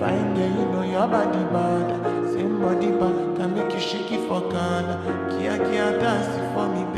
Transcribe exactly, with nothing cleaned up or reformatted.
Fine girl, you know your body bad. Same body bad can make you shake it for Ghana. Kia Kia dance it for me,